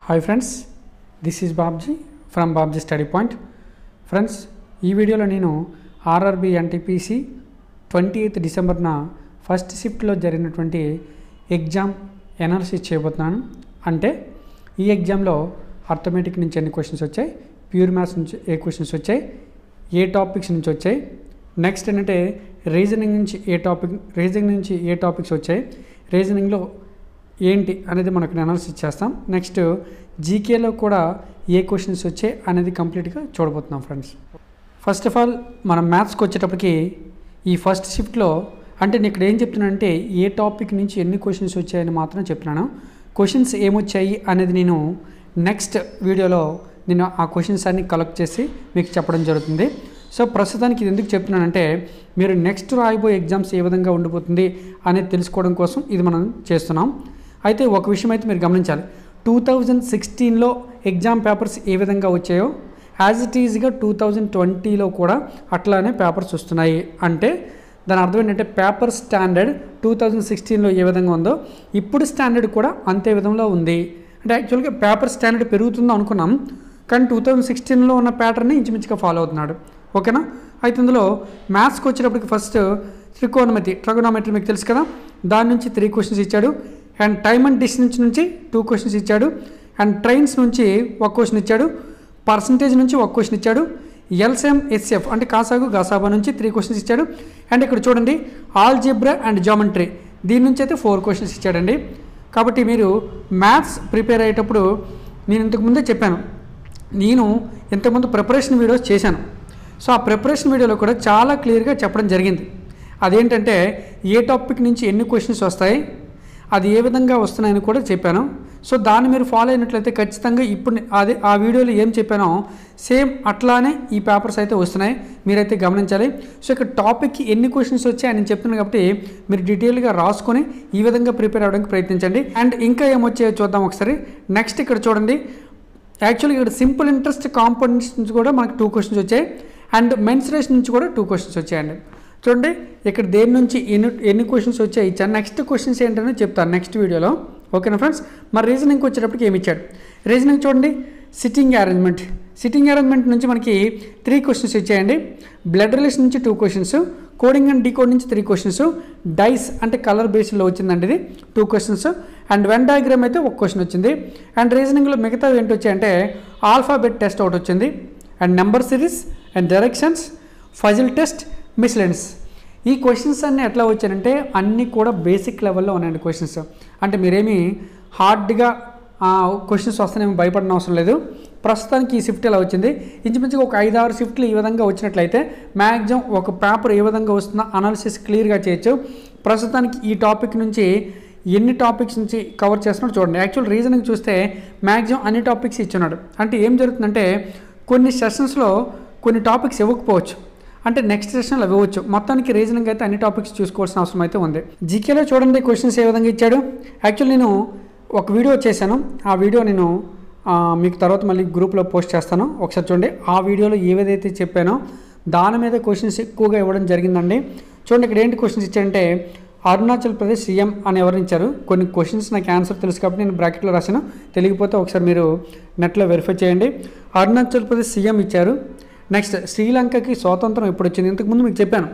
Hi friends, this is Babji from Babji Study Point. Friends, ఈ వీడియోలో నేను RRB NTPC 28 డిసెంబర్న first షిఫ్ట్లో జరిగినటువంటి ఎగ్జామ్ అనాలిసిస్ చేయబోతున్నాను. అంటే ఈ ఎగ్జామ్లో అర్థమెటిక్ నుంచి ఎన్ని క్వశ్చన్స్ వచ్చాయి, ప్యూర్ మ్యాథ్స్ నుంచి ఏ క్వశ్చన్స్ వచ్చాయి, ఏ టాపిక్స్ నుంచి వచ్చాయి, నెక్స్ట్ ఏంటంటే రీజనింగ్ నుంచి ఏ టాపిక్స్ వచ్చాయి, రీజనింగ్లో ఏంటి అనేది మనకు అనాలిసిస్ చేస్తాం. నెక్స్ట్ జీకేలో కూడా ఏ క్వశ్చన్స్ వచ్చాయి అనేది కంప్లీట్గా చూడబోతున్నాం ఫ్రెండ్స్. ఫస్ట్ ఆఫ్ ఆల్ మనం మ్యాథ్స్కి వచ్చేటప్పటికి ఈ ఫస్ట్ షిఫ్ట్లో అంటే నేను ఇక్కడ ఏం చెప్తున్నానంటే ఏ టాపిక్ నుంచి ఎన్ని క్వశ్చన్స్ వచ్చాయని మాత్రం చెప్తున్నాను. క్వశ్చన్స్ ఏమొచ్చాయి అనేది నేను నెక్స్ట్ వీడియోలో నేను ఆ క్వశ్చన్స్ అన్ని కలెక్ట్ చేసి మీకు చెప్పడం జరుగుతుంది. సో ప్రస్తుతానికి ఇది ఎందుకు చెప్తున్నానంటే మీరు నెక్స్ట్ రాయబోయే ఎగ్జామ్స్ ఏ విధంగా ఉండిపోతుంది అనేది తెలుసుకోవడం కోసం ఇది మనం చేస్తున్నాం. అయితే ఒక విషయం అయితే మీరు గమనించాలి, 2016లో ఎగ్జామ్ పేపర్స్ ఏ విధంగా వచ్చాయో యాజ్ ఇట్ ఈజ్గా 2020లో కూడా అట్లానే పేపర్స్ వస్తున్నాయి. అంటే దాని అర్థం ఏంటంటే పేపర్ స్టాండర్డ్ 2016లో ఏ విధంగా ఉందో ఇప్పుడు స్టాండర్డ్ కూడా అంతే విధంలో ఉంది. అంటే యాక్చువల్గా పేపర్ స్టాండర్డ్ పెరుగుతుందో అనుకున్నాం, కానీ 2016లో ఉన్న ప్యాటర్న్ని ఇంచుమించుగా ఫాలో అవుతున్నాడు. ఓకేనా? అయితే ఇందులో మ్యాథ్స్కి వచ్చేటప్పటికి ఫస్ట్ ట్రిగోనోమెట్రీ మీకు తెలుసు కదా, దాని నుంచి 3 క్వశ్చన్స్ ఇచ్చాడు. అండ్ టైమ్ అండ్ డిస్టెన్స్ నుంచి 2 క్వశ్చన్స్ ఇచ్చాడు. అండ్ ట్రైన్స్ నుంచి 1 క్వశ్చన్ ఇచ్చాడు. పర్సంటేజ్ నుంచి 1 క్వశ్చన్ ఇచ్చాడు. ఎల్సిఎం హెచ్సిఎఫ్ అంటే కాసాగు గాసాబా నుంచి 3 క్వశ్చన్స్ ఇచ్చాడు. అండ్ ఇక్కడ చూడండి ఆల్జీబ్రా అండ్ జామెట్రీ దీని నుంచి అయితే 4 క్వశ్చన్స్ ఇచ్చాడండి. కాబట్టి మీరు మ్యాథ్స్ ప్రిపేర్ అయ్యేటప్పుడు నేను ఇంతకుముందే చెప్పాను, నేను ఇంతకుముందు ప్రిపరేషన్ వీడియోస్ చేశాను. సో ఆ ప్రిపరేషన్ వీడియోలో కూడా చాలా క్లియర్గా చెప్పడం జరిగింది. అదేంటంటే ఏ టాపిక్ నుంచి ఎన్ని క్వశ్చన్స్ వస్తాయి, అది ఏ విధంగా వస్తున్నాయని కూడా చెప్పాను. సో దాన్ని మీరు ఫాలో అయినట్లయితే ఖచ్చితంగా ఇప్పుడు అదే ఆ వీడియోలో ఏం చెప్పానో సేమ్ అట్లానే ఈ పేపర్స్ అయితే వస్తున్నాయి, మీరైతే గమనించాలి. సో ఇక్కడ టాపిక్కి ఎన్ని క్వశ్చన్స్ వచ్చాయి అని చెప్తున్నాను కాబట్టి మీరు డీటెయిల్గా రాసుకొని ఈ విధంగా ప్రిపేర్ అవ్వడానికి ప్రయత్నించండి. అండ్ ఇంకా ఏమొచ్చాయో చూద్దాం ఒకసారి. నెక్స్ట్ ఇక్కడ చూడండి, యాక్చువల్గా ఇక్కడ సింపుల్ ఇంట్రెస్ట్ కాంపోనెంట్స్ నుంచి కూడా మనకు 2 క్వశ్చన్స్ వచ్చాయి. అండ్ మెన్సురేషన్ నుంచి కూడా 2 క్వశ్చన్స్ వచ్చాయండి. చూడండి ఇక్కడ దేని నుంచి ఎన్ని క్వశ్చన్స్ వచ్చాయి ఇచ్చాను. నెక్స్ట్ క్వశ్చన్స్ ఏంటనే చెప్తాను నెక్స్ట్ వీడియోలో. ఓకేనా ఫ్రెండ్స్? మరి రీజనింగ్కి వచ్చేటప్పటికి ఏమి ఇచ్చాడు, రీజనింగ్ చూడండి సిట్టింగ్ అరేంజ్మెంట్ నుంచి మనకి 3 క్వశ్చన్స్ ఇచ్చాయండి. బ్లడ్ రిలేషన్ నుంచి 2 క్వశ్చన్స్, కోడింగ్ అండ్ డీకోడ్ నుంచి 3 క్వశ్చన్స్, డైస్ అంటే కలర్ బేస్డ్లో వచ్చిందండి ఇది 2 క్వశ్చన్స్. అండ్ వెన్ డయాగ్రామ్ అయితే 1 క్వశ్చన్ వచ్చింది. అండ్ రీజనింగ్లో మిగతా ఏంటి వచ్చాయంటే ఆల్ఫాబెట్ టెస్ట్ ఒకటి వచ్చింది. And number series and directions, puzzle test, miscellaneous. ఈ క్వశ్చన్స్ అన్నీ ఎట్లా వచ్చాయంటే అన్నీ కూడా బేసిక్ లెవెల్లో ఉన్నాయండి క్వశ్చన్స్. అంటే మీరేమీ హార్డ్గా క్వశ్చన్స్ వస్తానేమో భయపడిన అవసరం లేదు. ప్రస్తుతానికి ఈ షిఫ్ట్ ఎలా వచ్చింది, ఇంచుమించుగా ఒక 5-6 షిఫ్ట్లు ఈ విధంగా వచ్చినట్లయితే మ్యాక్సిమం ఒక పేపర్ ఏ విధంగా వస్తుందో అనాలిసిస్ క్లియర్గా చేయొచ్చు. ప్రస్తుతానికి ఈ టాపిక్ నుంచి ఎన్ని టాపిక్స్ నుంచి కవర్ చేస్తున్నాడు చూడండి. యాక్చువల్ రీజనింగ్ చూస్తే మ్యాక్సిమం అన్ని టాపిక్స్ ఇచ్చున్నాడు. అంటే ఏం జరుగుతుందంటే కొన్ని సెషన్స్లో కొన్ని టాపిక్స్ ఇవ్వకపోవచ్చు, అంటే నెక్స్ట్ సెషన్లో ఇవ్వచ్చు. మొత్తానికి రీజనింగ్ అయితే అన్ని టాపిక్స్ చూసుకోవాల్సిన అవసరం అయితే ఉంది. జీకేలో చూడండి క్వశ్చన్స్ ఏ విధంగా ఇచ్చాడు. యాక్చువల్ నేను ఒక వీడియో చేశాను, ఆ వీడియో నేను మీకు తర్వాత మళ్ళీ గ్రూప్లో పోస్ట్ చేస్తాను, ఒకసారి చూడండి. ఆ వీడియోలో ఏదైతే చెప్పానో దాని మీద క్వశ్చన్స్ ఎక్కువగా ఇవ్వడం జరిగిందండి. చూడండి ఇక్కడ ఏంటి క్వశ్చన్స్ ఇచ్చారంటే అరుణాచల్ ప్రదేశ్ సీఎం అని ఎవరు ఇచ్చారు. కొన్ని క్వశ్చన్స్ నాకు ఆన్సర్ తెలుసు కాబట్టి నేను బ్రాకెట్లో రాశాను, తెలియకపోతే ఒకసారి మీరు నెట్లో వెరిఫై చేయండి. అరుణాచల్ ప్రదేశ్ సీఎం ఇచ్చారు. నెక్స్ట్ శ్రీలంకకి స్వాతంత్రం ఎప్పుడు వచ్చింది, ఇంతకుముందు మీకు చెప్పాను.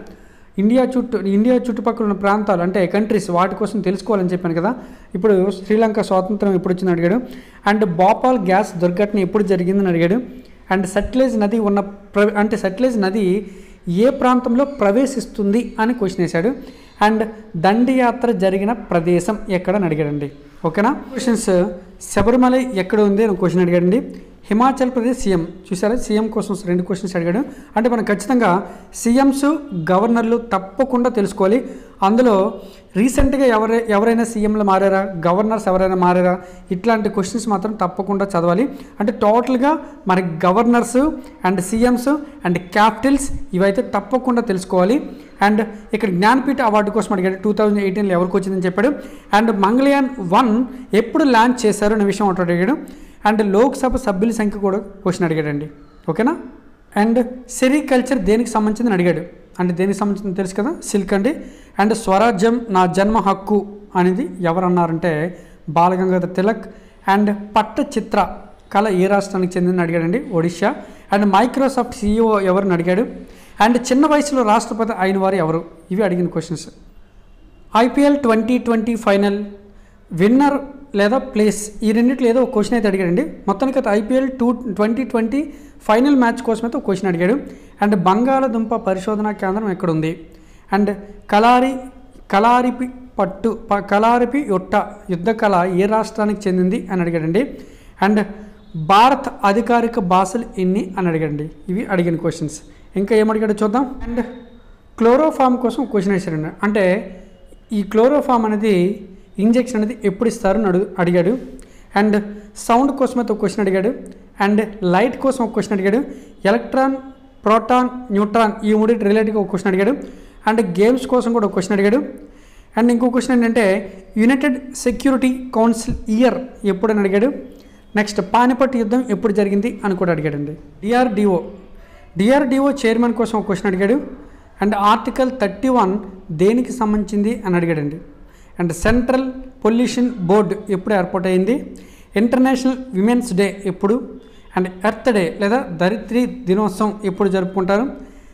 ఇండియా చుట్టుపక్కల ఉన్న ప్రాంతాలు అంటే కంట్రీస్ వాటి కోసం తెలుసుకోవాలని చెప్పాను కదా. ఇప్పుడు శ్రీలంక స్వాతంత్రం ఎప్పుడు వచ్చిందని అడిగాడు. అండ్ భోపాల్ గ్యాస్ దుర్ఘటన ఎప్పుడు జరిగిందని అడిగాడు. అండ్ సట్లెజ్ నది అంటే సట్లెజ్ నది ఏ ప్రాంతంలో ప్రవేశిస్తుంది అని క్వశ్చన్ వేశాడు. అండ్ దండియాత్ర జరిగిన ప్రదేశం ఎక్కడని అడిగాడండి. ఓకేనా? క్వశ్చన్స్ శబరిమల ఎక్కడ ఉంది అని క్వశ్చన్ అడిగాడండి. హిమాచల్ ప్రదేశ్ సీఎం చూసారా, సీఎం కోసం 2 క్వశ్చన్స్ అడిగాడు. అంటే మనం ఖచ్చితంగా సీఎంస్ గవర్నర్లు తప్పకుండా తెలుసుకోవాలి. అందులో రీసెంట్గా ఎవరైనా సీఎంలు మారారా, గవర్నర్స్ ఎవరైనా మారారా, ఇట్లాంటి క్వశ్చన్స్ మాత్రం తప్పకుండా చదవాలి. అంటే టోటల్గా మనకి governors and CMs and capitals ఇవైతే తప్పకుండా తెలుసుకోవాలి. అండ్ ఇక్కడ జ్ఞానపీఠ అవార్డు కోసం అడిగాడు, 2018లో ఎవరికి వచ్చిందని చెప్పాడు. అండ్ మంగళయాన్ 1 ఎప్పుడు లాంచ్ చేశారు అనే విషయం ఒకటి అడిగాడు. అండ్ లోక్సభ సభ్యుల సంఖ్య కూడా క్వశ్చన్ అడిగాడండి. ఓకేనా? అండ్ సెరికల్చర్ దేనికి సంబంధించిందని అడిగాడు. అంటే దేనికి సంబంధించింది తెలుసు కదా, సిల్క్ అండి. అండ్ స్వరాజ్యం నా జన్మ హక్కు అనేది ఎవరు అన్నారంటే బాలగంగాధర్ తిలక్. అండ్ పట్టచిత్ర కళ ఏ రాష్ట్రానికి చెందిందని అడిగాడండి, ఒడిషా. అండ్ మైక్రోసాఫ్ట్ CEO ఎవరిని అడిగాడు. అండ్ చిన్న వయసులో రాష్ట్రపతి అయిన వారు ఎవరు, ఇవి అడిగిన క్వశ్చన్స్. IPL 2020 ఫైనల్ విన్నర్ లేదా ప్లేస్, ఈ రెండింటిలో ఏదో ఒక క్వశ్చన్ అయితే అడిగాడండి. మొత్తానికి అయితే IPL 2020 ఫైనల్ మ్యాచ్ కోసం అయితే ఒక క్వశ్చన్ అడిగాడు. అండ్ బంగాళదుంప పరిశోధనా కేంద్రం ఎక్కడుంది. అండ్ కలారిపి యొట్ట యుద్ధ కళ ఏ రాష్ట్రానికి చెందింది అని అడిగాడండి. అండ్ భారత్ అధికారిక భాషలు ఎన్ని అని అడిగాడండి. ఇవి అడిగిన క్వశ్చన్స్. ఇంకా ఏమడిగాడో చూద్దాం. అండ్ క్లోరోఫామ్ కోసం క్వశ్చన్ వేసాడండి. అంటే ఈ క్లోరోఫామ్ అనేది ఇంజెక్షన్ అనేది ఎప్పుడు ఇస్తారని అడిగాడు. అండ్ సౌండ్ కోసం అయితే ఒక క్వశ్చన్ అడిగాడు. అండ్ లైట్ కోసం ఒక క్వశ్చన్ అడిగాడు. ఎలక్ట్రాన్, ప్రోటాన్, న్యూట్రాన్ ఈ మూడింటి రిలేటెడ్గా ఒక క్వశ్చన్ అడిగాడు. అండ్ గేమ్స్ కోసం కూడా ఒక క్వశ్చన్ అడిగాడు. అండ్ ఇంకో క్వశ్చన్ ఏంటంటే యునైటెడ్ సెక్యూరిటీ కౌన్సిల్ ఇయర్ ఎప్పుడని అడిగాడు. నెక్స్ట్ పానిపట్ యుద్ధం ఎప్పుడు జరిగింది అని కూడా అడిగాడండి. డిఆర్డిఓ చైర్మన్ కోసం ఒక క్వశ్చన్ అడిగాడు. అండ్ ఆర్టికల్ 31 దేనికి సంబంధించింది అని అడిగాడండి. అండ్ సెంట్రల్ పొల్యూషన్ బోర్డు ఎప్పుడు ఏర్పాటు అయింది. ఇంటర్నేషనల్ విమెన్స్ డే ఎప్పుడు. అండ్ ఎర్త్ డే లేదా ధరిత్రి దినోత్సవం ఎప్పుడు జరుపుకుంటారు.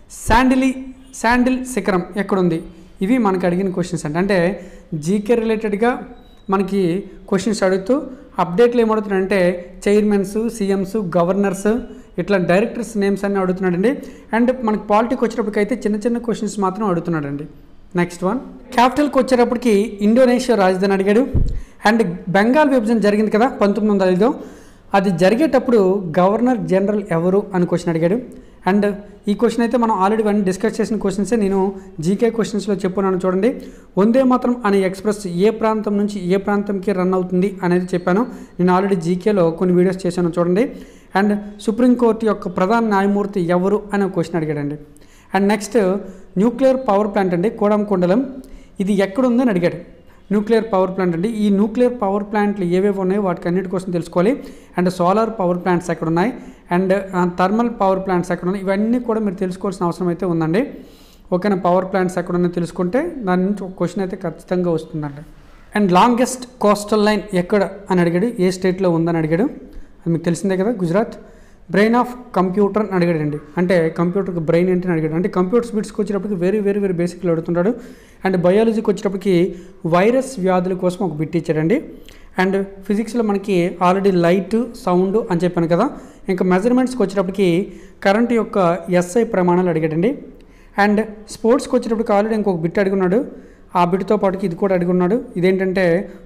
శాండిల్ శిఖరం ఎక్కడుంది. ఇవి మనకి అడిగిన క్వశ్చన్స్ అండి. అంటే జీకే రిలేటెడ్గా మనకి క్వశ్చన్స్ అడుగుతూ అప్డేట్లు ఏమడుగుతున్నాడంటే చైర్మన్స్, CMs, గవర్నర్స్ ఇట్లా డైరెక్టర్స్ నేమ్స్ అన్నీ అడుగుతున్నాడండి. అండ్ మనకి పాలిటిక్స్ వచ్చేటప్పటికైతే చిన్న చిన్న క్వశ్చన్స్ మాత్రం అడుగుతున్నాడండి. నెక్స్ట్ వన్, క్యాపిటల్కి వచ్చేటప్పటికి ఇండోనేషియా రాజధాని అడిగాడు. అండ్ బెంగాల్ విభజన జరిగింది కదా 1905, అది జరిగేటప్పుడు గవర్నర్ జనరల్ ఎవరు అని క్వశ్చన్ అడిగాడు. అండ్ ఈ క్వశ్చన్ అయితే మనం ఆల్రెడీ వన్ డిస్కస్ చేసిన క్వశ్చన్సే నేను జీకే క్వశ్చన్స్లో చెప్పున్నాను చూడండి. వందే మాతరం అనే ఎక్స్ప్రెస్ ఏ ప్రాంతం నుంచి ఏ ప్రాంతంకి రన్ అవుతుంది అనేది చెప్పాను. నేను ఆల్రెడీ జీకేలో కొన్ని వీడియోస్ చేశాను చూడండి. అండ్ సుప్రీంకోర్టు యొక్క ప్రధాన న్యాయమూర్తి ఎవరు అనే క్వశ్చన్ అడిగాడండి. And next nuclear power plant అండి కోడంకొండలం, ఇది ఎక్కడుందని అడిగాడు. న్యూక్లియర్ పవర్ ప్లాంట్ అండి. ఈ న్యూక్లియర్ పవర్ ప్లాంట్లు ఏవేవి ఉన్నాయో వాటికి అన్నిటి కోసం తెలుసుకోవాలి. అండ్ సోలార్ పవర్ ప్లాంట్స్ ఎక్కడ ఉన్నాయి, అండ్ థర్మల్ పవర్ ప్లాంట్స్ ఎక్కడ ఉన్నాయి, ఇవన్నీ కూడా మీరు తెలుసుకోవాల్సిన అవసరం అయితే ఉందండి. ఓకేనా, పవర్ ప్లాంట్స్ ఎక్కడ ఉన్నాయో తెలుసుకుంటే దాని నుంచి ఒక క్వశ్చన్ అయితే ఖచ్చితంగా వస్తుందండి. అండ్ లాంగెస్ట్ కోస్టల్ లైన్ ఎక్కడ అని అడిగాడు, ఏ స్టేట్లో ఉందని అడిగాడు. అది మీకు తెలిసిందే కదా, గుజరాత్. బ్రెయిన్ ఆఫ్ కంప్యూటర్ అని అడిగాడండి. అంటే కంప్యూటర్కి బ్రెయిన్ ఏంటని అడిగాడు. అంటే కంప్యూటర్ స్పీడ్స్కి వచ్చేటప్పటికి వెరీ బేసిక్లో అడుగుతున్నాడు. అండ్ బయాలజీకి వచ్చేటప్పటికి వైరస్ వ్యాధుల కోసం ఒక బిట్ ఇచ్చాడండి. అండ్ ఫిజిక్స్లో మనకి ఆల్రెడీ లైట్, సౌండ్ అని చెప్పాను కదా. ఇంకా మెజర్మెంట్స్కి వచ్చేటప్పటికి కరెంట్ యొక్క SI ప్రమాణాలు అడిగాడండి. అండ్ స్పోర్ట్స్కి వచ్చేటప్పటికి ఆల్రెడీ ఇంకొక బిట్ అడుగున్నాడు. ఆ బిట్తో పాటుకి ఇది కూడా అడుగున్నాడు. ఇదేంటంటే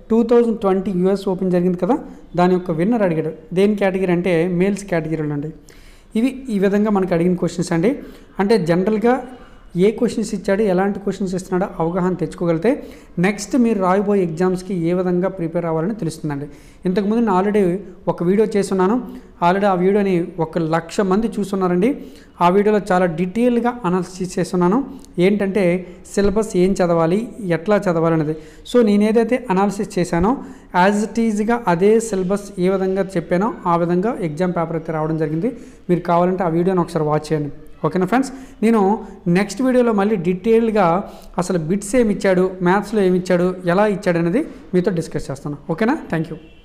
2020 US ఓపెన్ జరిగింది కదా, దాని యొక్క విన్నర్ అడిగాడు. దేని కేటగిరీ అంటే మేల్స్ కేటగిరీలో అండి. ఇవి ఈ విధంగా మనకు అడిగిన క్వశ్చన్స్ అండి. అంటే జనరల్గా ఏ క్వశ్చన్స్ ఇచ్చాడు, ఎలాంటి క్వశ్చన్స్ ఇస్తున్నాడో అవగాహన తెచ్చుకోగలిగితే నెక్స్ట్ మీరు రాయబోయే ఎగ్జామ్స్కి ఏ విధంగా ప్రిపేర్ అవ్వాలని తెలుస్తుందండి. ఇంతకుముందు నేను ఆల్రెడీ ఒక వీడియో చేస్తున్నాను. ఆల్రెడీ ఆ వీడియోని 1,00,000 మంది చూస్తున్నారండి. ఆ వీడియోలో చాలా డీటెయిల్గా అనాలిసిస్ చేస్తున్నాను. ఏంటంటే సిలబస్ ఏం చదవాలి, ఎట్లా చదవాలి అనేది. సో నేను ఏదైతే అనాలిసిస్ చేశానో యాజ్ ఇట్ ఈజ్గా అదే సిలబస్ ఏ విధంగా చెప్పానో ఆ విధంగా ఎగ్జామ్ పేపర్ అయితే రావడం జరిగింది. మీరు కావాలంటే ఆ వీడియోని ఒకసారి వాచ్ చేయండి. ఓకేనా ఫ్రెండ్స్, నేను నెక్స్ట్ వీడియోలో మళ్ళీ డీటెయిల్గా అసలు బిట్స్ ఏమి ఇచ్చాడు, మ్యాథ్స్లో ఏమి ఇచ్చాడు, ఎలా ఇచ్చాడు అనేది మీతో డిస్కస్ చేస్తాను. ఓకేనా, థ్యాంక్ యూ.